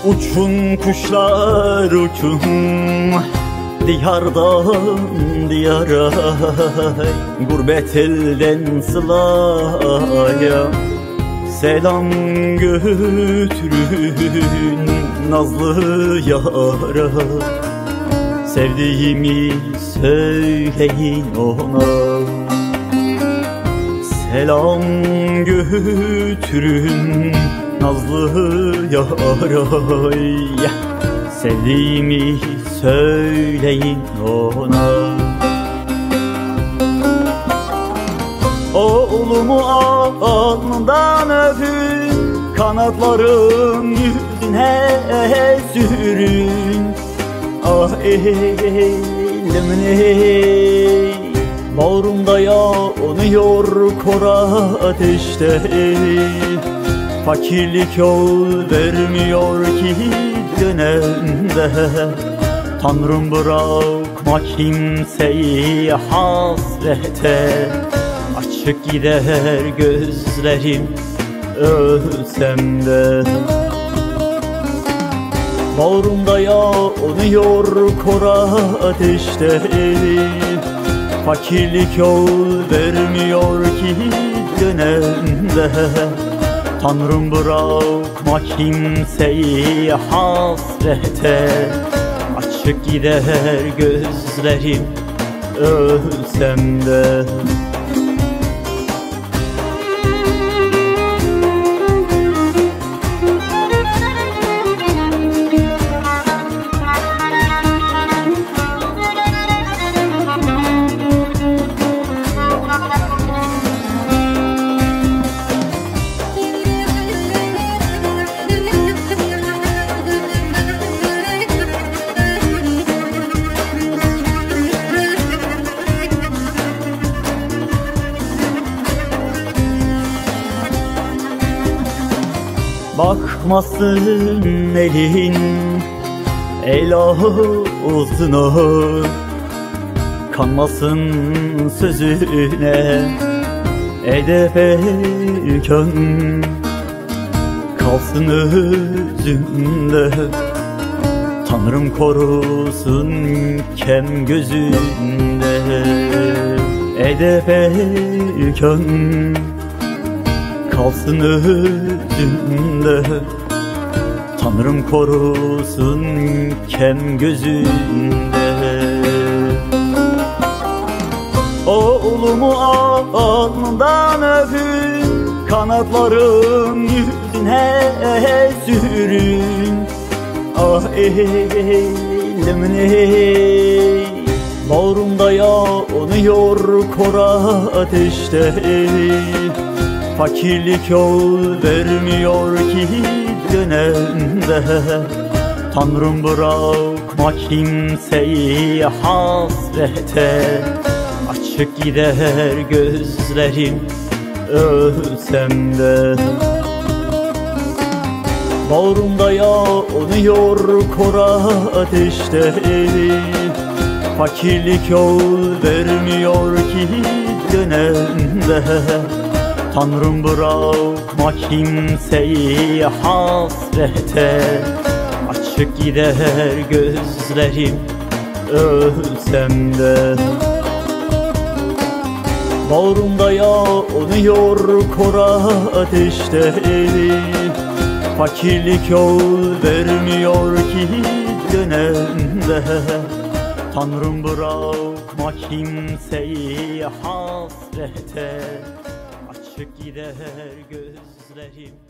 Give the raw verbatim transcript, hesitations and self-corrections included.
Uçun kuşlar uçun, diyardan diyara, gurbet elden sılaya selam götürün nazlı yara. Sevdiğimi söyleyin ona, selam götürün nazlı yara. Sevdiğimi söyleyin ona. Oğlumu alnından öpün, kanatların yüzüne sürün. Ah elim ey, bağrımda yanıyor kor ateşte. Fakirlik yol vermiyor ki dönemde. Tanrım bırakma kimseyi hasrete, açık gider gözlerim ölsem de. Bağrımda yanıyor kor ateşte. Fakirlik yol vermiyor ki dönemde. Tanrım bırakma kimseyi hasrete, açık gider gözlerim ölsem de. Bakmasın elin el ağzına, kanmasın sözüne edep erken, kalsın özünde. Tanrım korusun kem gözünde edep erken, kalsın özünde. Tanrım korusun kem gözünde. Oğlumu alnından öpün, kanatların yüzüne sürün. Ah elim ey, bağrımda yanıyor kor ateşte. Fakirlik yol vermiyor ki dönemde. Tanrım bırakma kimseyi hasrete, açık gider gözlerim ölsem de. Bağrımda yanıyor kor ateşte. Fakirlik yol vermiyor ki dönemde. Tanrım bırakma kimseyi hasrete, açık gider gözlerim ölsem de. Bağrımda yanıyor kor ateşte. Fakirlik yol vermiyor ki dönemde. Tanrım bırakma kimseyi hasrete, açık gider gözlerim